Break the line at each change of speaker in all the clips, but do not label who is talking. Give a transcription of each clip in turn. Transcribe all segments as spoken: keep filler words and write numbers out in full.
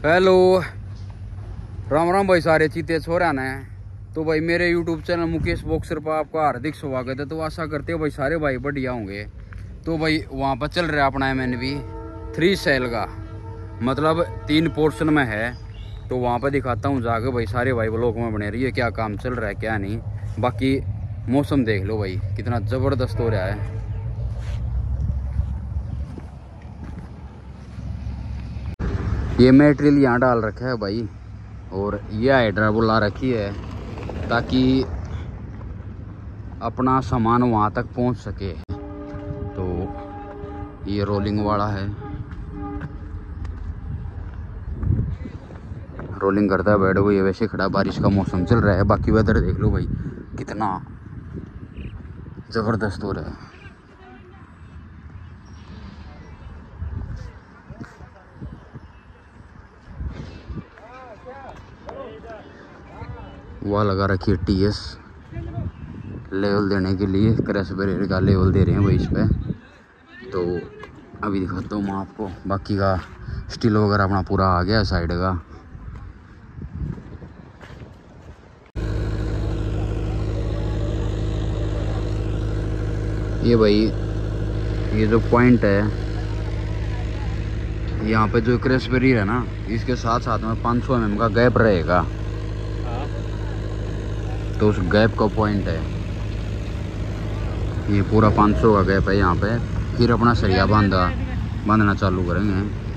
Hello, Ram Ram भाई सारे चीते छोरा ने। तो भाई मेरे यूट्यूब चैनल मुकेश बॉक्सर पर आपका हार्दिक स्वागत है। तो आशा करते हो भाई सारे भाई बढ़िया होंगे। तो भाई वहाँ पर चल रहा है अपना M N V three cell का, मतलब तीन पोर्शन में है। तो वहाँ पर दिखाता हूँ जाके भाई सारे भाई ब्लॉग में बने रही है, क्या काम चल रहा है क्या नहीं। बाकी मौसम देख लो भाई कितना ज़बरदस्त हो रहा है। ये मटेरियल यहाँ डाल रखा है भाई, और ये हाइड्रा बुला रखी है ताकि अपना सामान वहाँ तक पहुँच सके। तो ये रोलिंग वाला है, रोलिंग करता है बैठ ये वैसे खड़ा। बारिश का मौसम चल रहा है, बाकी वेदर देख लो भाई कितना ज़बरदस्त हो रहा है। वहाँ लगा रखी है टी एस लेवल देने के लिए, क्रैश बैरियर का लेवल दे रहे हैं भाई इस पे। तो अभी दिखाता हूँ मैं आपको। बाकी का स्टील वगैरह अपना पूरा आ गया साइड का। ये भाई ये जो पॉइंट है यहाँ पे जो क्रैश बैरियर है ना, इसके साथ साथ में पाँच सौ एम एम का गैप रहेगा। तो उस गैप का पॉइंट है ये पूरा पाँच सौ का गैप है यहाँ पे। फिर अपना सरिया बांधा बांधना चालू करेंगे।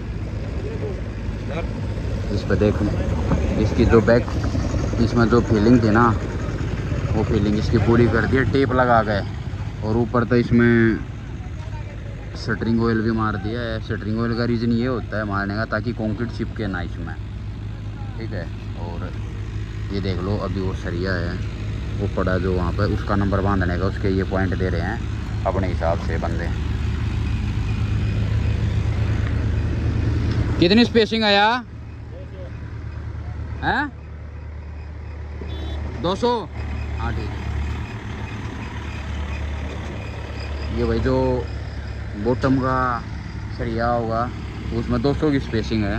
इस पे देख इसकी जो बैक इसमें जो फीलिंग थी ना, वो फीलिंग इसकी पूरी कर दी है, टेप लगा गए। और ऊपर तो इसमें शटरिंग ऑयल भी मार दिया है। शटरिंग ऑयल का रीज़न ये होता है मारने का ताकि कंक्रीट चिपके ना इसमें, ठीक है। और ये देख लो अभी वो सरिया है वो पड़ा जो वहाँ पे, उसका नंबर बांधने का, उसके ये पॉइंट दे रहे हैं अपने हिसाब से बंदे। कितनी स्पेसिंग आया है? दो सौ। हाँ ठीक है। ये भाई जो बॉटम का सरिया होगा उसमें दो सौ की स्पेसिंग है।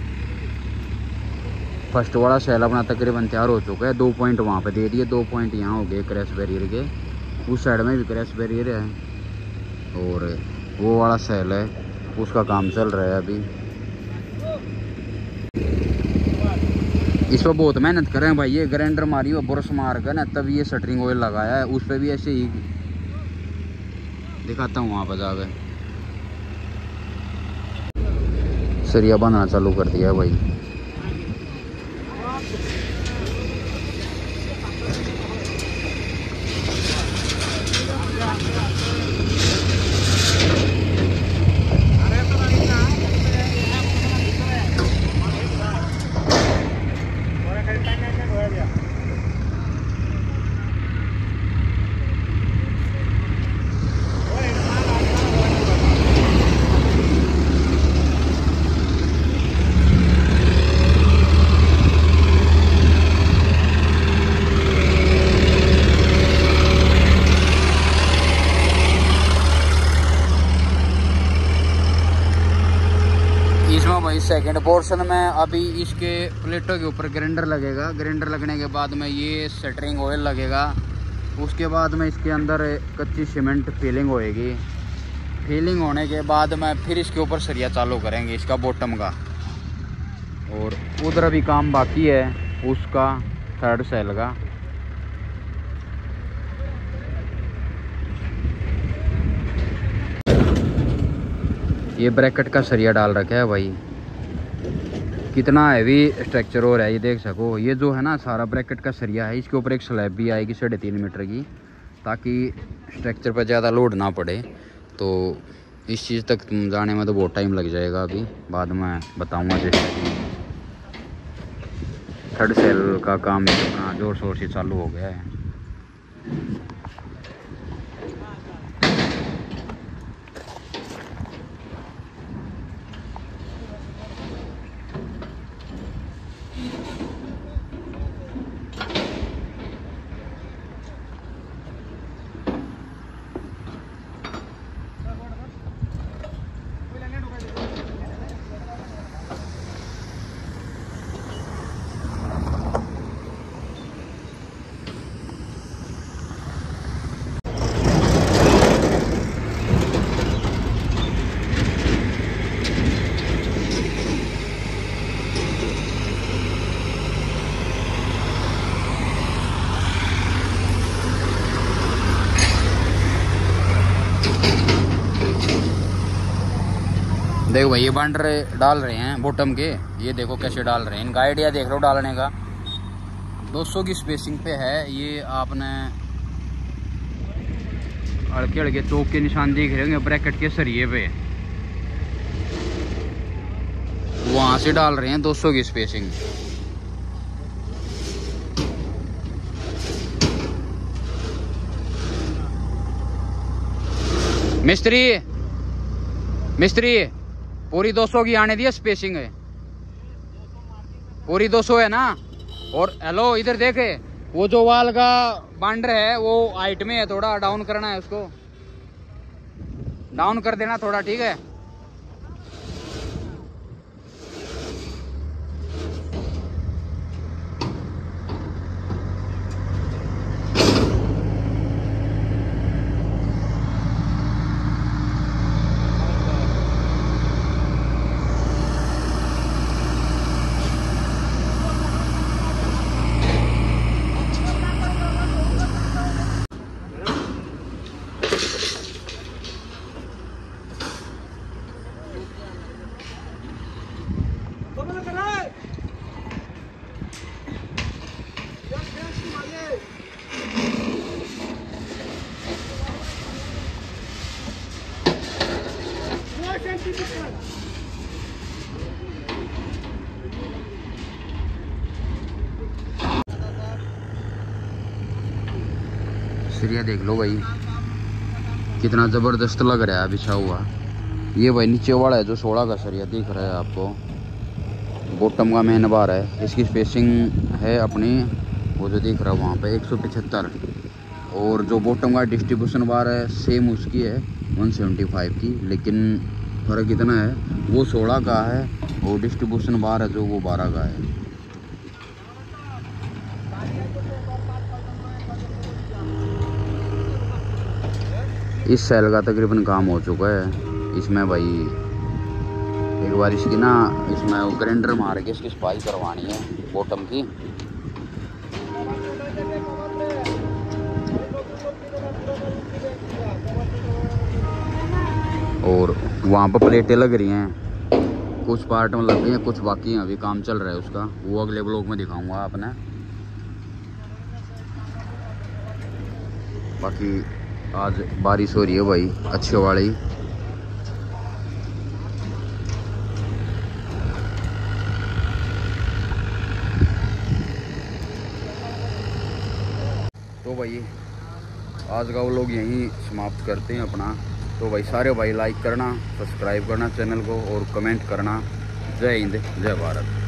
फर्स्ट वाला सेल अपना तकरीबन तैयार हो चुका है। दो पॉइंट वहाँ पे दे दिए, दो पॉइंट यहाँ हो गए क्रैश बैरियर के। उस साइड में भी क्रैश बैरियर है, और वो वाला सेल है उसका काम चल रहा है अभी। इस पर बहुत मेहनत कर रहे हैं भाई। ये ग्राइंडर मारी हुआ ब्रश मार कर ना, तब ये शटरिंग ऑयल लगाया है। उस पर भी ऐसे ही दिखाता हूँ वहाँ पर जाकर। सरिया बांधना चालू कर दिया है भाई। इसमें भाई सेकंड पोर्शन में अभी इसके प्लेटों के ऊपर ग्राइंडर लगेगा। ग्राइंडर लगने के बाद में ये शटरिंग ऑयल लगेगा। उसके बाद में इसके अंदर कच्ची सीमेंट फीलिंग होएगी। फीलिंग होने के बाद में फिर इसके ऊपर सरिया चालू करेंगे इसका बॉटम का। और उधर अभी काम बाकी है उसका थर्ड सेल का। ये ब्रैकेट का सरिया डाल रखा है भाई। कितना हैवी स्ट्रक्चर हो रहा है ये देख सको। ये जो है ना सारा ब्रैकेट का सरिया है, इसके ऊपर एक स्लैब भी आएगी साढ़े तीन मीटर की, ताकि स्ट्रक्चर पर ज़्यादा लोड ना पड़े। तो इस चीज़ तक जाने में तो बहुत टाइम लग जाएगा, अभी बाद में बताऊँगा। जैसे कि थर्ड सेल का काम अपना जोर शोर से चालू हो गया है। देखो भाई ये बांडर डाल रहे हैं बॉटम के, ये देखो कैसे डाल रहे हैं। इनका आइडिया देख लो डालने का। दो सौ की स्पेसिंग पे है ये। आपने हल्के हल्के चौक के निशान देख रहे होंगे ब्रैकेट के सरिये पे, वहां से डाल रहे हैं दो सौ की स्पेसिंग। मिस्त्री मिस्त्री पूरी दो सौ की आने दी स्पेसिंग है, पूरी दो सौ है ना। और हेलो इधर देखे, वो जो वाल का बांडर है वो हाइट में है, थोड़ा डाउन करना है उसको, डाउन कर देना थोड़ा, ठीक है। सरिया देख लो भाई कितना ज़बरदस्त लग रहा है बिछा हुआ। ये भाई नीचे वाला है जो सोलह का सरिया दिख रहा है आपको, बॉटम का मेन बार है। इसकी स्पेसिंग है अपनी वो जो दिख रहा है वहाँ पे एक सौ पचहत्तर, और जो बॉटम का डिस्ट्रीब्यूशन बार है सेम उसकी है एक सौ पचहत्तर की, लेकिन फ़र्क इतना है वो सोलह का है और डिस्ट्रीब्यूशन बार है जो वो बारह का है। इस सेल का तकरीबन काम हो चुका है। इसमें भाई एक बार इसकी ना इसमें वो ग्राइंडर मार के इसकी सफाई करवानी है बॉटम की। और वहाँ पर प्लेटें लग रही हैं, कुछ पार्ट में लग गई हैं, कुछ बाकी हैं, अभी काम चल रहा है उसका, वो अगले ब्लॉग में दिखाऊंगा आपने। बाकी आज बारिश हो रही है भाई अच्छे वाली। तो भाई आज का वो लोग यहीं समाप्त करते हैं अपना। तो भाई सारे भाई लाइक करना, सब्सक्राइब करना चैनल को और कमेंट करना। जय हिंद जय भारत।